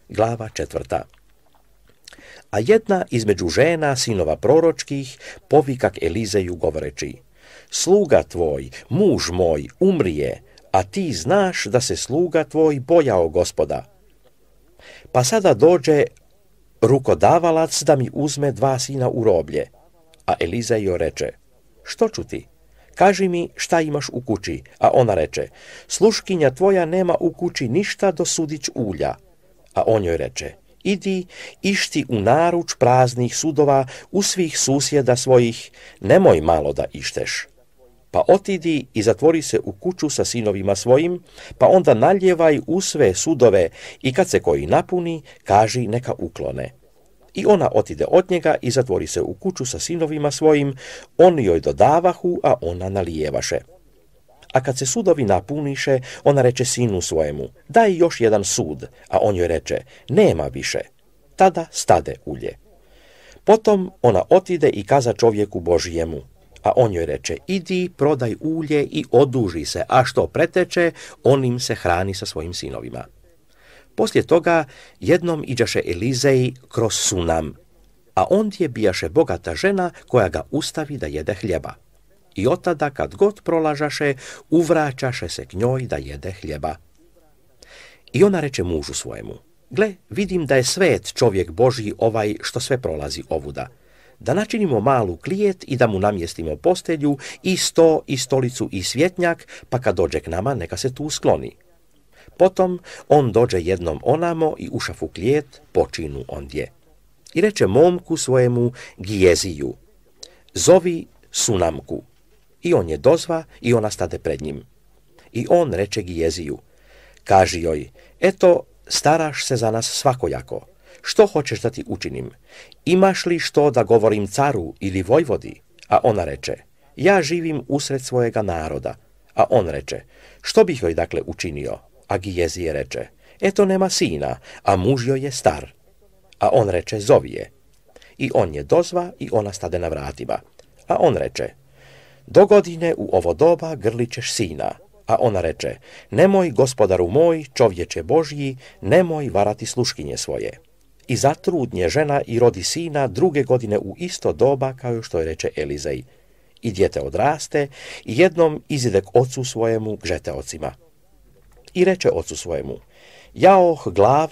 Glava 4. A jedna između žena sinova proročkih povikak Elizeju govoreći: sluga tvoj, muž moj, umrije, a ti znaš da se sluga tvoj bojao Gospoda. Pa sada dođe rukodavalac da mi uzme 2 sina u roblje. A Elizej joj reče: što ću ti? Kaži mi šta imaš u kući. A ona reče: sluškinja tvoja nema u kući ništa do sudić ulja. A on joj reče: idi, išti u naruč praznih sudova u svih susjeda svojih, nemoj malo da išteš. Pa otidi i zatvori se u kuću sa sinovima svojim, pa onda naljevaj u sve sudove i kad se koji napuni, kaži neka uklone. I ona otide od njega i zatvori se u kuću sa sinovima svojim, oni joj dodavahu, a ona nalijevaše. A kad se sudovi napuniše, ona reče sinu svojemu: daj još jedan sud, a on joj reče: nema više. Tada stade ulje. Potom ona otide i kaza čovjeku Božijemu, a on joj reče: idi, prodaj ulje i oduži se, a što preteče, onim se hrani sa svojim sinovima. Poslije toga jednom iđaše Elizej kroz Sunam, a ondje bijaše bogata žena koja ga ustavi da jede hljeba. I od tada kad god prolažaše, uvraćaše se k njoj da jede hljeba. I ona reče mužu svojemu: gle, vidim da je svet čovjek Božji ovaj što sve prolazi ovuda. Da načinimo malu klijet i da mu namjestimo postelju i sto i stolicu i svjetnjak, pa kad dođe k nama neka se tu skloni. Potom on dođe jednom onamo i ušaf u klijet, počinu ondje. I reče momku svojemu Gijeziju: zovi Sunamku. I on je dozva i ona stade pred njim. I on reče Gijeziju: kaži joj, eto, staraš se za nas svakojako. Što hoćeš da ti učinim? Imaš li što da govorim caru ili vojvodi? A ona reče: ja živim usred svojega naroda. A on reče: što bih joj dakle učinio? A Gijezije reče: eto, nema sina, a muž joj je star. A on reče: zovi je. I on je dozva i ona stade na vratima. A on reče: dogodine u ovo doba grlićeš sina. A ona reče: nemoj, gospodaru moj, čovječe Božji, nemoj varati sluškinje svoje. I zatrudnje žena i rodi sina 2. godine u isto doba, kao što je reče Elizej. I dijete odraste i jednom izide k ocu svojemu k žeteocima. I reče ocu svojemu: jaoh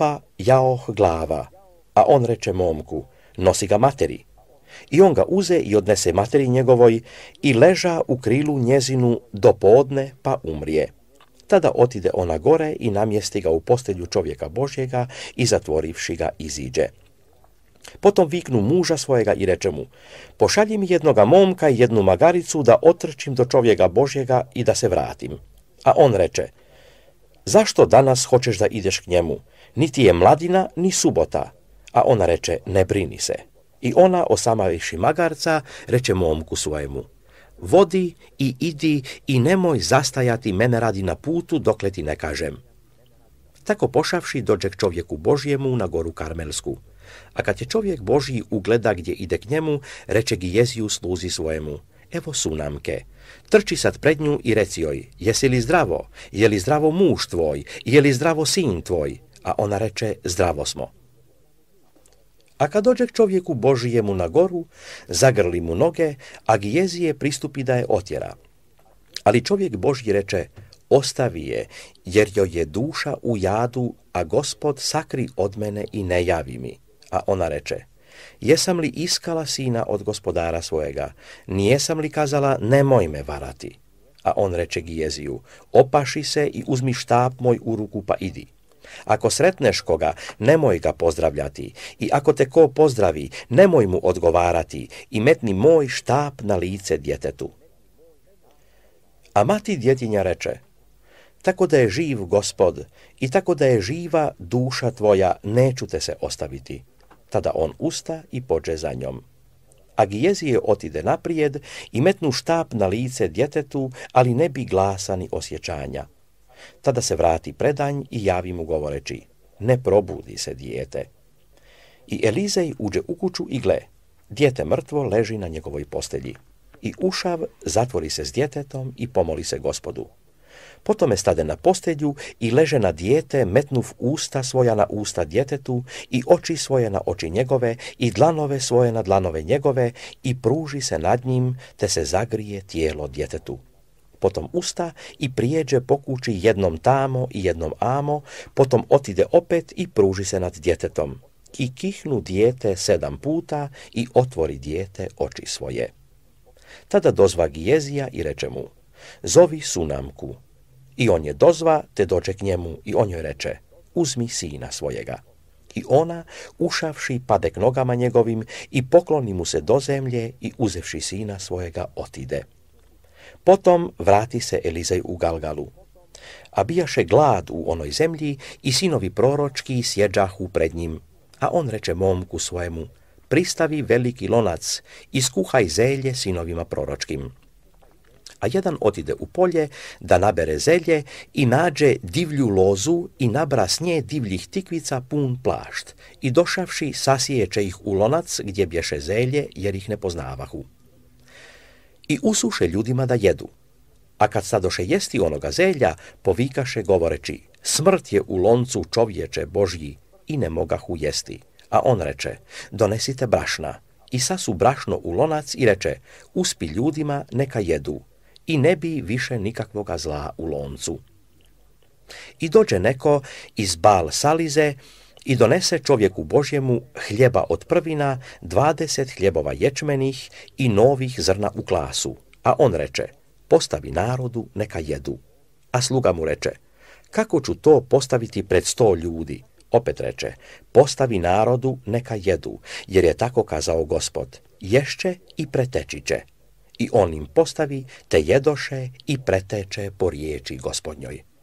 glava. A on reče momku: nosi ga materi. I on ga uze i odnese materi njegovoj i leža u krilu njezinu do podne, pa umrije. Tada otide ona gore i namjesti ga u postelju čovjeka Božjega i zatvorivši ga iziđe. Potom viknu muža svojega i reče mu: pošalji mi jednoga momka i jednu magaricu da otrčim do čovjeka Božjega i da se vratim. A on reče: zašto danas hoćeš da ideš k njemu? Niti je mladina, ni subota. A ona reče: ne brini se. I ona, osamaviši magarca, reče momku svojemu: vodi i idi i nemoj zastajati mene radi na putu dokle ti ne kažem. Tako pošavši dođe k čovjeku Božjemu na goru Karmelsku. A kad je čovjek Božji ugleda gdje ide k njemu, reče Gijeziju sluzi svojemu: evo Sunamke, trči sad pred nju i reci joj: jesi li zdravo? Je li zdravo muž tvoj? Je li zdravo sin tvoj? A ona reče: zdravo smo. A kad dođe k čovjeku Božijemu na goru, zagrli mu noge, a Gijezije pristupi da je otjera. Ali čovjek Božji reče: ostavi je, jer joj je duša u jadu, a Gospod sakri od mene i ne javi mi. A ona reče: jesam li iskala sina od gospodara svojega? Nijesam li kazala nemoj me varati? A on reče Gijeziju: opaši se i uzmi štap moj u ruku pa idi. Ako sretneš koga, nemoj ga pozdravljati, i ako te ko pozdravi, nemoj mu odgovarati i metni moj štap na lice djetetu. A mati djetinja reče: tako da je živ Gospod i tako da je živa duša tvoja, neću te se ostaviti. Tada on usta i pođe za njom. A Gijezije otide naprijed i metnu štap na lice djetetu, ali ne bi glasa ni osjećanja. Tada se vrati predanj i javi mu govoreći: ne probudi se dijete. I Elizej uđe u kuću i gle, dijete mrtvo leži na njegovoj postelji. I ušav, zatvori se s djetetom i pomoli se Gospodu. Potome stade na postelju i leže na dijete, metnuv usta svoja na usta djetetu i oči svoje na oči njegove i dlanove svoje na dlanove njegove i pruži se nad njim, te se zagrije tijelo djetetu. Potom usta i prijeđe po kući jednom tamo i jednom amo, potom otide opet i pruži se nad djetetom. I kihnu dijete 7 puta i otvori dijete oči svoje. Tada dozva Gijezija i reče mu, zovi Sunamku. I on je dozva, te dođe k njemu i on joj reče, uzmi sina svojega. I ona, ušavši, pade k nogama njegovim i pokloni mu se do zemlje i uzevši sina svojega otide. Potom vrati se Elizej u Galgalu. A bijaše glad u onoj zemlji i sinovi proročki sjeđahu pred njim. A on reče momku svojemu, pristavi veliki lonac i skuhaj zelje sinovima proročkim. A jedan otide u polje da nabere zelje i nađe divlju lozu i nabra s nje divljih tikvica pun plašt i došavši sasiječe ih u lonac gdje bješe zelje jer ih ne poznavahu. I usuše ljudima da jedu. A kad stadoše jesti onoga zelja, povikaše govoreći, smrt je u loncu čovječe Božji i ne mogahu jesti. A on reče, donesite brašna. I sasu brašno u lonac i reče, uspi ljudima neka jedu. I ne bi više nikakvoga zla u loncu. I dođe neko iz Bal Salize i donese čovjeku Božjemu hljeba od prvina, 20 hljebova ječmenih i novih zrna u klasu. A on reče, postavi narodu neka jedu. A sluga mu reče, kako ću to postaviti pred 100 ljudi? Opet reče, postavi narodu neka jedu, jer je tako kazao Gospod, ješće i pretečiće. I on im postavi, te jedoše i preteče po riječi Gospodnjoj.